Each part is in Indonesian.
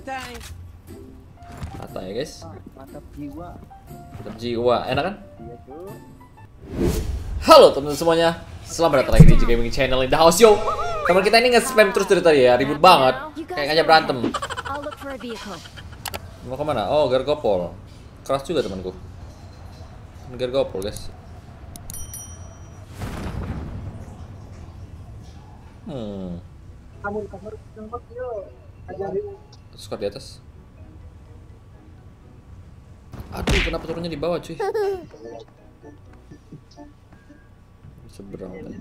Rata ya guys. Mantap jiwa. Mantap jiwa, enak kan? Iya tuh. Halo teman-teman semuanya, selamat datang lagi di Gaming Channel in the house yo. Teman kita ini nge-spam terus dari tadi ya, ribut banget. Kayak ngajak berantem. Mau kemana? Oh, Gargopol. Keras juga temanku. Gargopol guys. Kamu tempat yuk. Ajarin. Terus di atas. Aduh, kenapa turunnya di bawah cuy? Seberang tadi.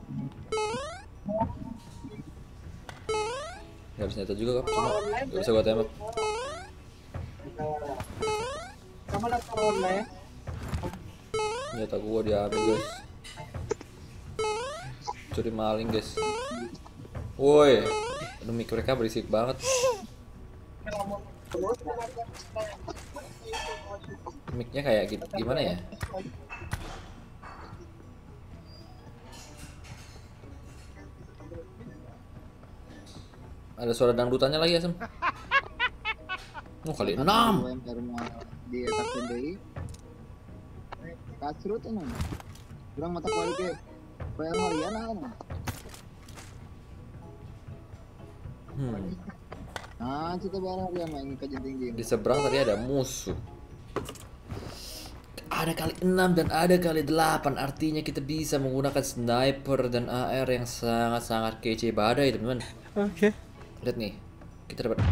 Ya, harus nyata juga kok, cuma gak bisa gua tembak. Kamu lapor online. Nyata gua diambil guys. Curi maling guys. Woi, aduh mic mereka berisik banget. Mic-nya kayak gitu, gimana ya? Ada suara dangdutannya lagi ya, Sem? Oh, kali 6. Di atas PDI. Kasrut ini. Kurang mata balik ke bayar harian kan. Nah, kita bayar harian main kajian tinggi. Di seberang tadi ada musuh. Ada kali 6 dan ada kali 8. Artinya kita bisa menggunakan sniper dan AR yang sangat-sangat kece badai, teman-teman. Oke. Lihat nih. Kita dapat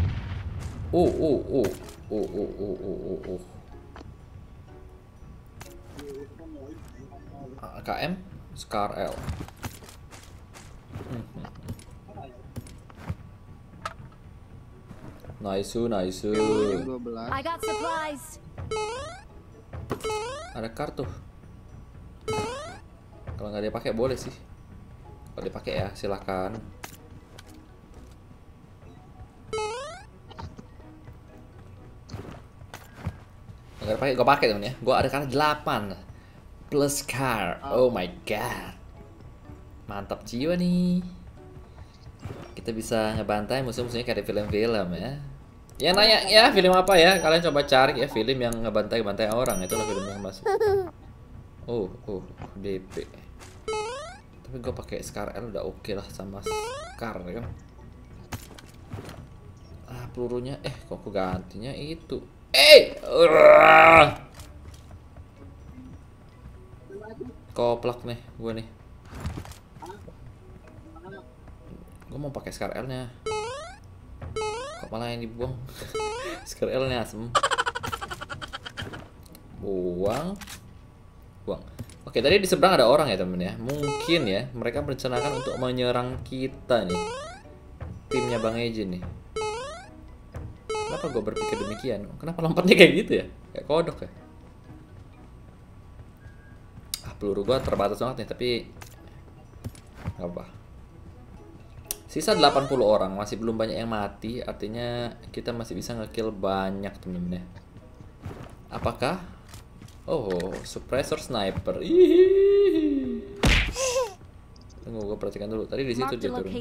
AKM Scar L. Nice. I got supplies. Ada kartu. Kalau nggak dia pakai boleh sih. Kalau dipakai ya silahkan. Nggak pakai, gue pakai temen ya. Gue ada kartu 8 plus car. Oh my god, mantap jiwa nih. Kita bisa ngebantai musuh-musuhnya kayak di film-film ya. Ya nanya ya film apa ya? Kalian coba cari ya film yang ngebantai-bantai orang, itulah film yang masuk. DP. Tapi gue pakai Scar L udah oke lah sama Scar ya kan. Pelurunya kok aku gantinya itu. Koplak nih gue nih. Gue mau pakai Scar L-nya. Kok malah yang dibuang? Scar L-nya asem. Buang. Oke, tadi di seberang ada orang ya temen ya. Mungkin ya mereka merencanakan untuk menyerang kita nih. Timnya Bang Ejin nih. Kenapa gue berpikir demikian? Kenapa lompatnya kayak gitu ya? Kayak kodok ya? Peluru gue terbatas banget nih, tapi gak apa. Sisa 80 orang, masih belum banyak yang mati. Artinya kita masih bisa ngekill banyak temen-temen ya. Apakah? Oh, suppressor sniper. Tunggu, gue perhatikan dulu. Tadi di situ dia turun.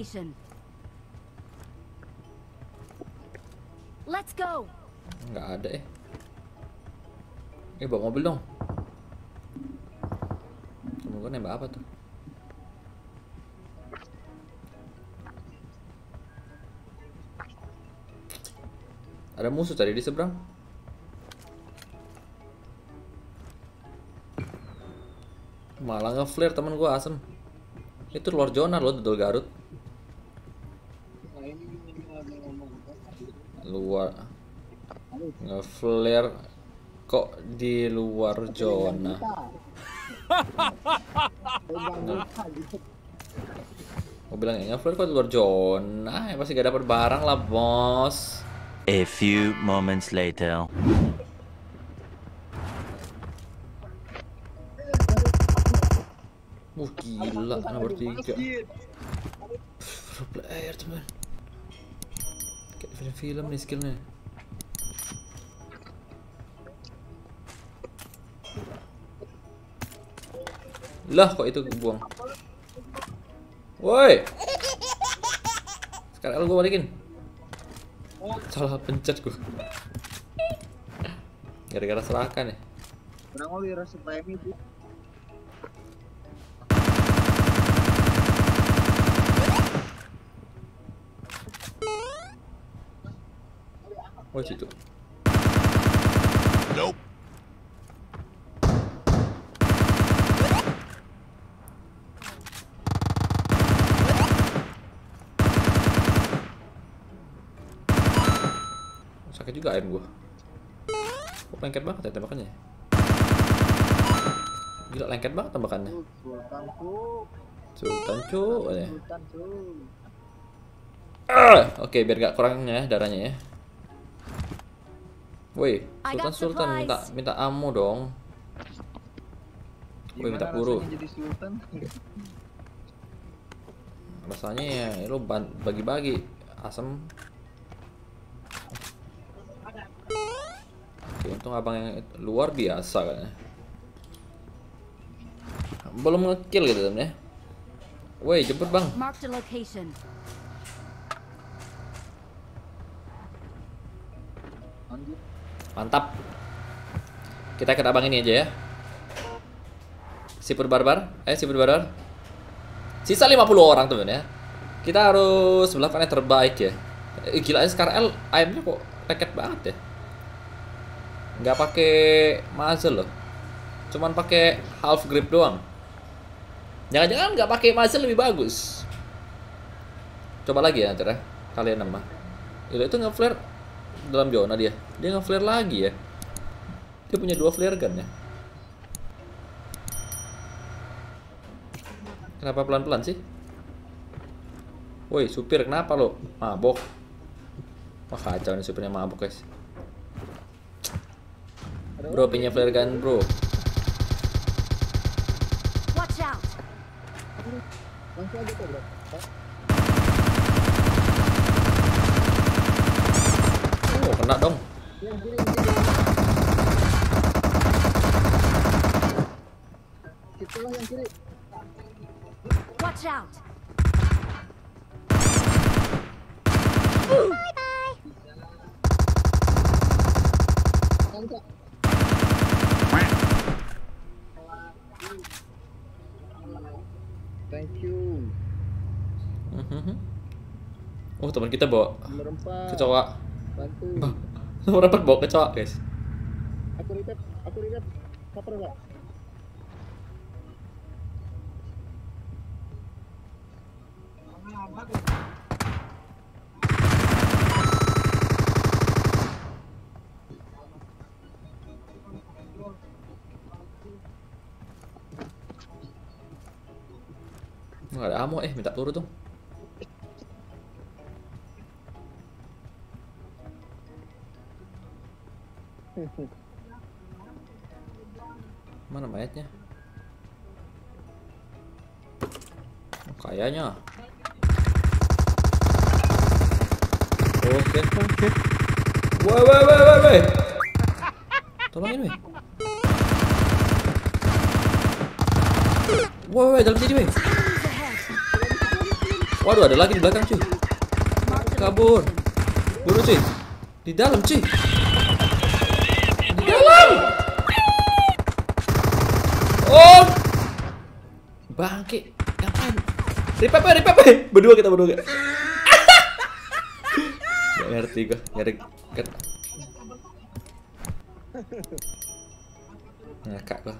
Let's go. Nggak ada bawa mobil dong. Kamu gue nembak apa tuh? Ada musuh tadi di seberang. Malah nge-flare temen gue asem. Itu luar zona loh, dodol Garut. Luar nge-flare kok di luar zona. Mau bilang ya nge-flare kok di luar zona, ya pasti gak dapat barang lah bos. A few moments later. Gila, nomor 3. Pro player teman. Kayak film-film nih skillnya. Lah kok itu buang. Woi. Sekarang gue balikin. Salah pencet gua. Gara-gara serakan ya. Kurang mau wira supremi tuh. Oh situ. Nope. Sakit juga aim gua. Kok lengket banget ya tembakannya? Gila lengket banget tembakannya. Sultan tuh. Sultan cu ya. Sultan tuh. Oke, biar gak kurang ya darahnya ya. Woi, Sultan minta ammo dong. Woi, minta peluru. Jadi sultan? Rasanya ya lu bagi-bagi asem. Oke, untung abang yang luar biasa kan ya. Belum nge-kill gitu temen ya. Woi, jemput bang. Mark the location. Anjir. Mantap. Kita ke abang ini aja ya. Sipur barbar. Sipur barbar. Sisa 50 orang temen ya. Kita harus melakukan yang terbaik ya. Gila sekarang aimnya kok leket banget ya. Nggak pakai muzzle loh. Cuman pakai half grip doang. Jangan-jangan nggak pakai muzzle lebih bagus. Coba lagi ya ntar ya. Kalian nama. Itu nge-flare dalam zona dia. Dia nge-flare lagi ya. Dia punya 2 flare gun ya. Kenapa pelan-pelan sih? Woi, supir kenapa lo? Mabok. Wah kacau nih supirnya mabok guys. Bro, punya flare gun bro. Watch out. Langsung aja tuh bro. Oh, kena dong. Yang kiri. Itulah yang kiri. Watch out. Mantap. Thank you. Oh, teman kita bawa Nomor 4. kecoa. Bantu. Nomor 4 bawa kecoa, guys. Aku reset. Kapan enggak? Nggak ada ammo, minta peluru dong. Mana mayatnya? Oh, kayaknya. Oke. Woi. Tolongin, weh. Woi, dalam sini, weh. Waduh, ada lagi di belakang, cuy. Kabur. Bunuh, cuy. Di dalam, cuy. Di dalam. Oh. Bangke. Ngapain? Revive. Berdua kita. Gak ngerti gua. Ngakak gua.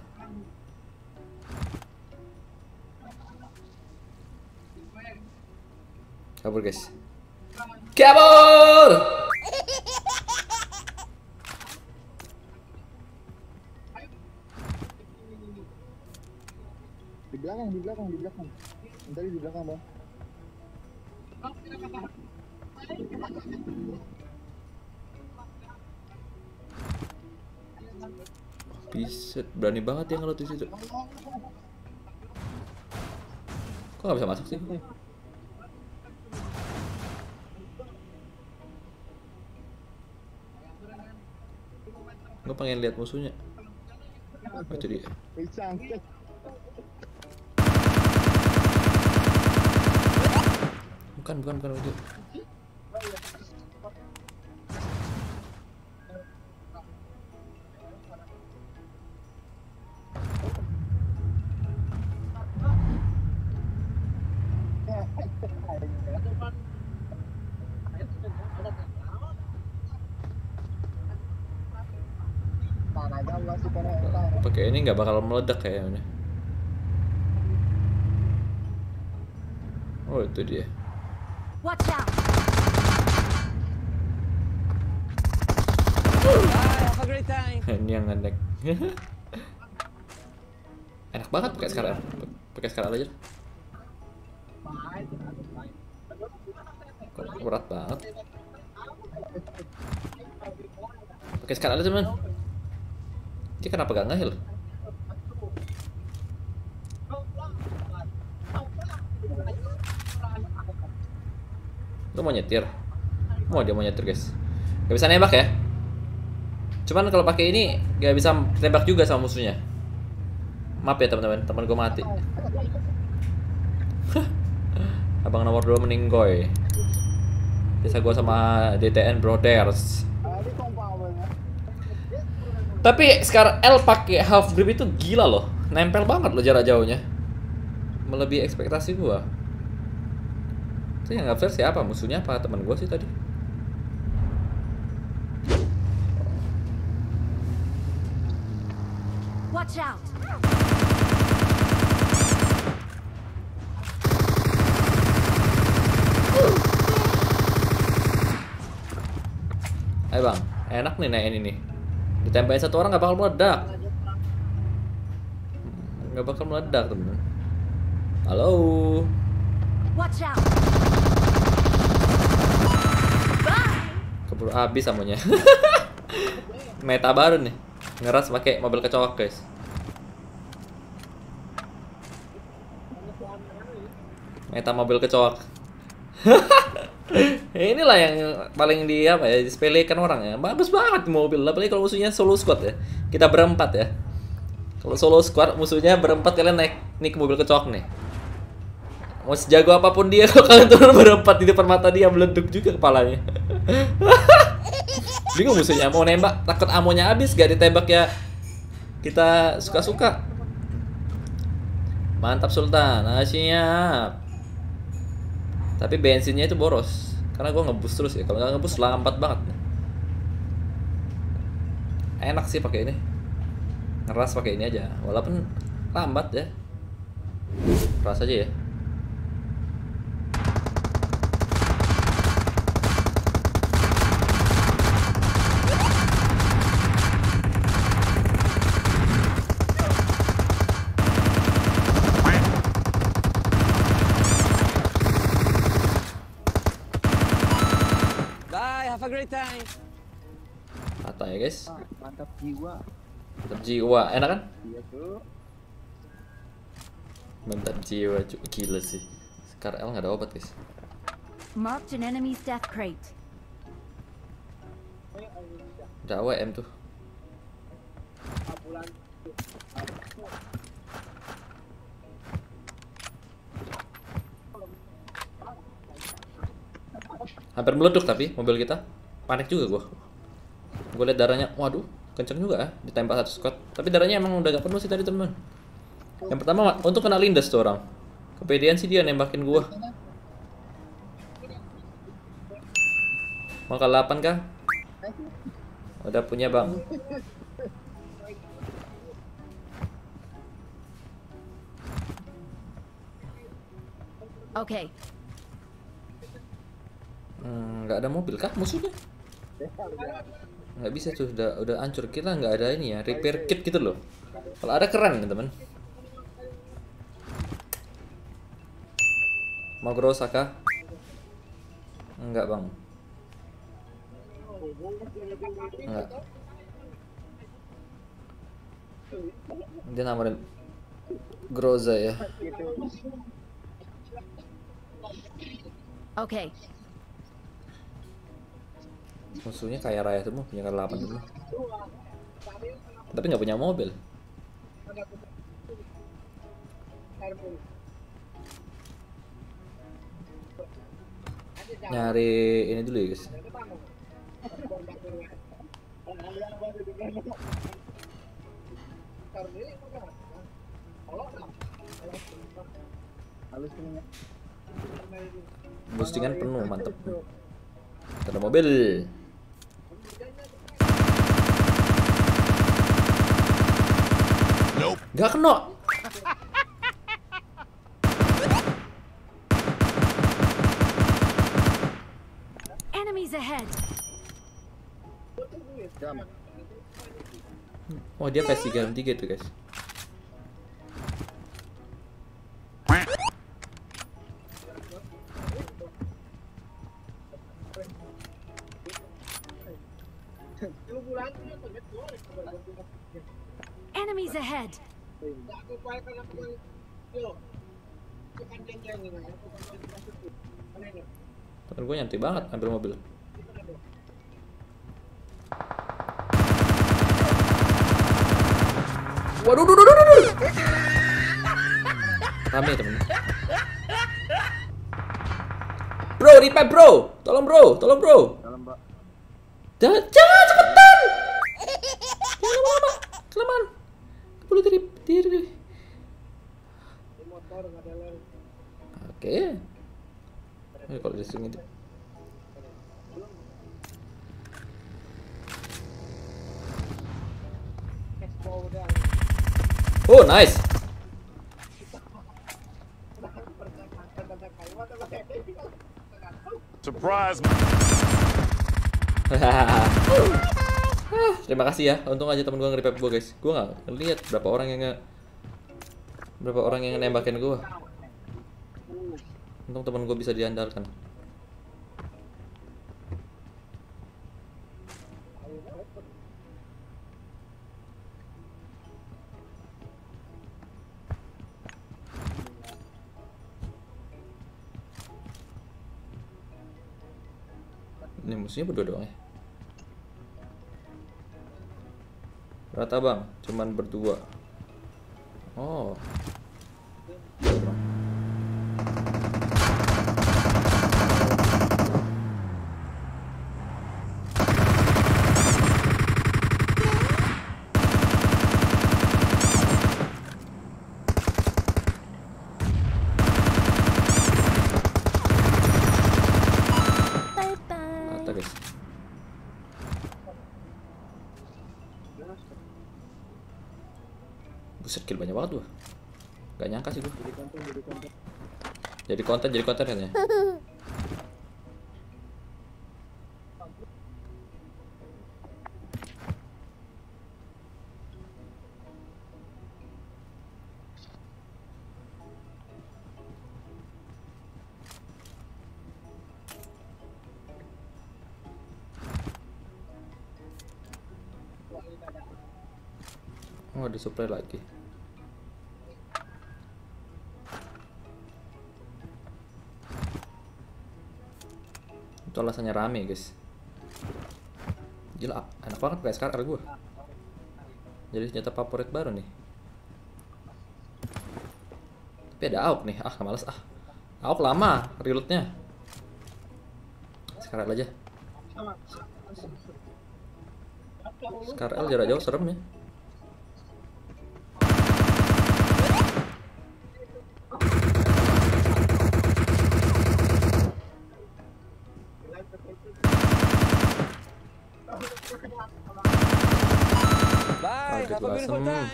Kabur guys. Kabur. Di belakang. Tadi di belakang, Bang. Biset, berani banget ya kalau di situ. Kok nggak bisa masuk sih? Gue pengen lihat musuhnya. Oh, itu dia. Bukan itu. Pakai ini nggak bakal meledak kayaknya. Oh itu dia. Watch out! Have a great time. Ini yang ngendek. Enak banget pakai sekarang. Pakai sekarang aja. Kok berat banget. Pakai sekarang aja teman. Dia kenapa gak ngehil? Lu mau nyetir? Dia mau nyetir guys. Gak bisa nembak ya? Cuman kalau pakai ini gak bisa tembak juga sama musuhnya. Maaf ya teman-teman, teman gue mati. Abang nomor 2 meninggoy. Biasa gue sama DTN Brothers. Tapi sekarang L pakai half grip itu gila loh, nempel banget loh jarak jauhnya, melebihi ekspektasi gua. Itu yang nge-flare siapa? Musuhnya apa teman gua sih tadi? Watch out! Ayo bang, enak nih naik ini nih. Ditempelin satu orang nggak bakal meledak. Nggak bakal meledak temen. Halo. Watch out! Bye! Keburu habis amunya. Meta baru nih. Ngeras pakai mobil kecoak guys. Meta mobil kecoak. Inilah yang paling di apa ya, disepelekan orang ya. Bagus banget mobil, apalagi kalau musuhnya solo squad ya. Kita berempat ya. Kalau solo squad musuhnya berempat, kalian naik mobil kecoak nih. Mau sejago apapun dia, kalau kalian turun berempat di depan mata dia, meleduk juga kepalanya. Bingung musuhnya mau nembak, takut amonya habis, gak ditembak ya. Kita suka-suka. Mantap Sultan, siap. Tapi bensinnya itu boros, karena gue ngebus terus ya. Kalau nggak ngebus lambat banget. Enak sih pakai ini, ngeras pakai ini aja, walaupun lambat ya. Ras aja ya. Have a great time. Rata ya guys. Mantap jiwa. Mantap jiwa, enak kan? Iya tuh. Mantap jiwa, gila sih. Scar L nggak ada obat guys. Marked an enemy's death crate. Ada AWM tuh. Hampir meleduk tapi mobil kita. Panik juga gua. Gua liat darahnya, waduh, kenceng juga ya, ditembak satu squad. Tapi darahnya emang udah gak penuh sih tadi teman. Yang pertama untuk kena lindas tuh orang. Kepedean sih dia nembakin gua. Maka 8 kah? Udah punya bang. Okay. Nggak ada mobil kah musuhnya? Nggak bisa tuh, udah hancur. Kita nggak ada ini ya, repair kit gitu loh. Kalau ada keren nih teman. Mau grosa kah? Enggak bang. Enggak. Dia namarin Groza ya. Okay. Musuhnya kaya raya semua, punya K8 semua. Tapi nggak punya mobil. Nyari ini dulu ya guys. Boostingan penuh, mantep. Ada mobil. Gak kena. Enemies ahead. Aman. Oh dia PS 3 itu guys. Enemies ahead. Temen gue nyantai banget ambil mobil. Waduh, duh. Rame temen. Bro, revive bro. Tolong bro. Dalam, Pak. Jangan cepetan. Jangan lama-lama. Kelamaan. Boleh diri. Oke. Kalau di sini. Oh, nice. Surprise! Terima kasih ya. Untung aja temen gue nge-revive gue guys. Gue nggak lihat berapa orang yang nembakin gue. Untung temen gue bisa diandalkan. Ini musuhnya berdua doang ya. Rata bang, cuman berdua. Oh. Rata guys. Buset, kill banyak banget gua. Gak nyangka sih gua. Jadi konten katanya. Oh, ada supply lagi. Itu alasannya rame guys. Gila, enak banget guys SKR gue. Jadi senjata favorit baru nih. Tapi ada AUK nih. Ah, males ah. AUK lama reloadnya. SKR aja. SKR jarak jauh serem ya. Bye. Target Have a beautiful asem. time.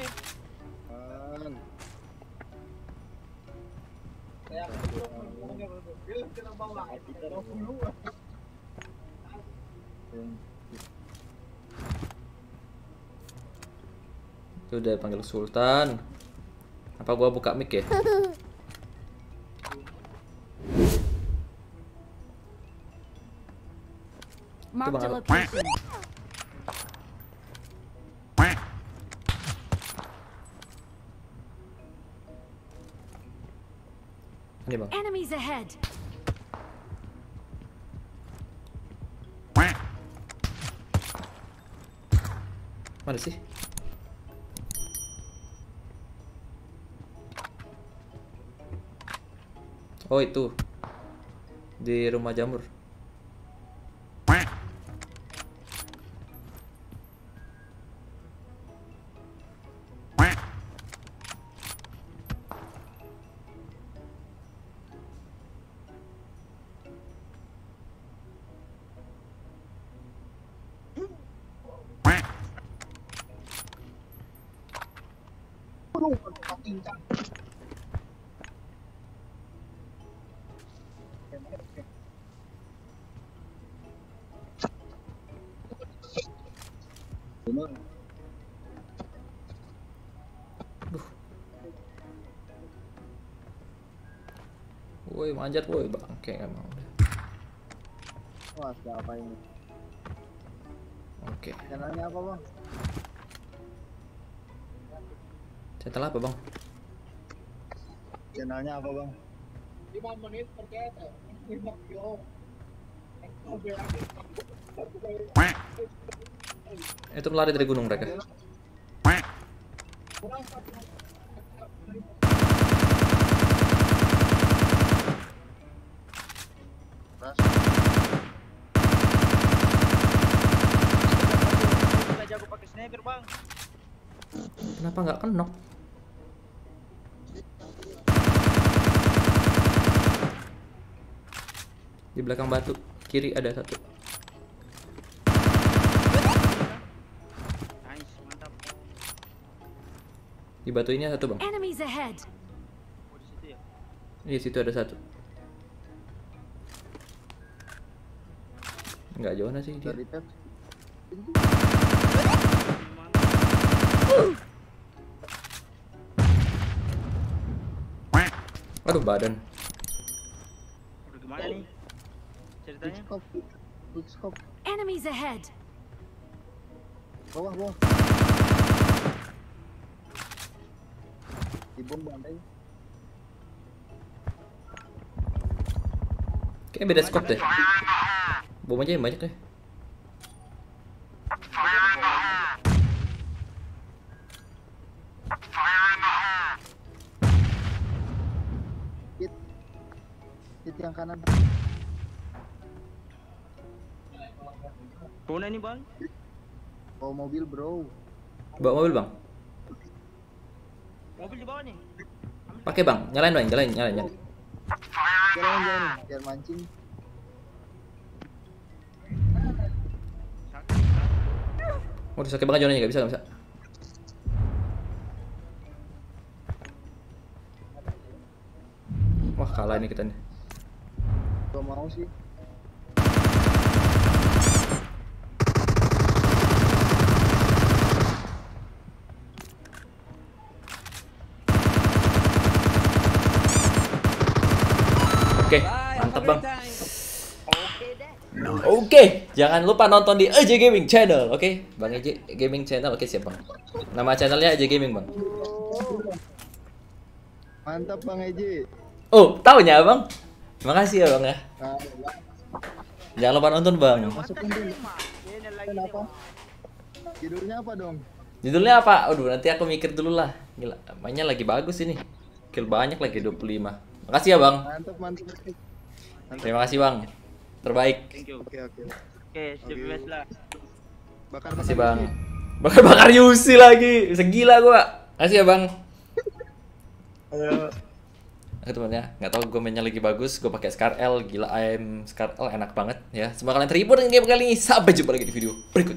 Itu udah panggil Sultan. Apa gua buka mic ya? Marked a Bang, location. Ini bang. Enemies ahead. Mana sih? Oh itu di rumah jamur. Bener. Woi, manjat woi, bangke emang. Wah, siapa ini? Oke. Channelnya apa bang? Channel apa, Bang? Channelnya apa bang? Itu lari dari gunung mereka. Jago pakai sniper bang. Kenapa nggak kenok? Di belakang batu kiri ada satu. Nice, mantap. Di batu ini ada satu, Bang. Enemies ahead. Oh, di situ ya. Di situ ada satu. Nggak jauh sih dia. Dari pep. Aduh, badan. Udah gimana nih ceritanya? Quick scope. Enemies ahead. Bawah bawah. Dibom bantai. Kayaknya beda scope deh. Bom aja yang banyak deh. Hit yang kanan. Mana nih bang? Oh mobil bro. Bawa mobil, Bang. Mobil di bawah nih. Pakai, Bang. Nyalain, Bang. Nyalain. Jalan biar mancing. Waduh, sakit banget jalannya, nggak bisa. Wah, kalah ini kita nih. Gua mau sih. Oke, Bye, have a mantap, great Bang. time. Oke, jangan lupa nonton di EJ Gaming Channel, oke? Bang EJ Gaming Channel, oke siap, Bang. Nama channelnya EJ Gaming, Bang. Mantap Bang Eji. Oh, taunya, Bang? Makasih ya, Bang ya. Nah, Jangan lupa nonton, Bang. masukin dulu. Ini lagi Kenapa? Judulnya apa dong? Judulnya apa? Aduh, nanti aku mikir dulu lah. Gila, mainnya lagi bagus ini. Kill banyak lagi 25. Makasih ya, Bang. Mantap. Terima kasih, Bang. Terbaik. Thank you. Oke. Oke, siap bebas lah. Bakar Makasih, Bang. Bakar Yusi lagi. Segila gua. Makasih ya, Bang. Ayo. Oke teman ya, nggak tahu gue mainnya lagi bagus, gue pakai Scar L, gila AM Scar L enak banget ya. Semoga kalian terhibur dengan game kali ini. Sampai jumpa lagi di video berikutnya.